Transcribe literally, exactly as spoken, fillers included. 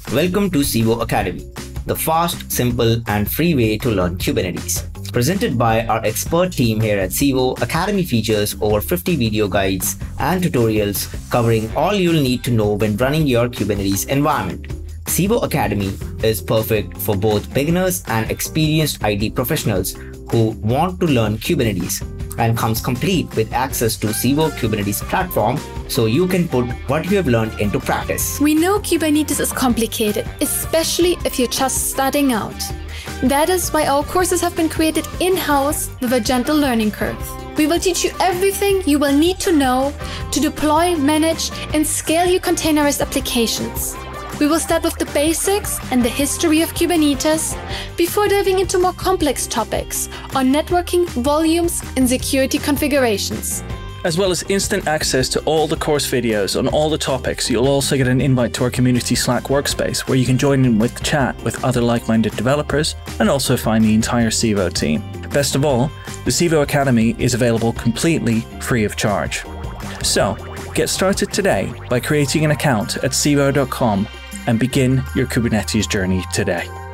Welcome to Civo Academy, the fast, simple, and free way to learn Kubernetes. Presented by our expert team here at Civo, Academy features over fifty video guides and tutorials covering all you'll need to know when running your Kubernetes environment. Civo Academy is perfect for both beginners and experienced I T professionals who want to learn Kubernetes, and comes complete with access to Civo Kubernetes platform so you can put what you have learned into practice. We know Kubernetes is complicated, especially if you're just starting out. That is why our courses have been created in-house with a gentle learning curve. We will teach you everything you will need to know to deploy, manage, and scale your containerized applications. We will start with the basics and the history of Kubernetes before diving into more complex topics on networking, volumes, and security configurations. As well as instant access to all the course videos on all the topics, you'll also get an invite to our community Slack workspace where you can join in with chat with other like-minded developers and also find the entire Civo team. Best of all, the Civo Academy is available completely free of charge. So, get started today by creating an account at civo dot com and begin your Kubernetes journey today.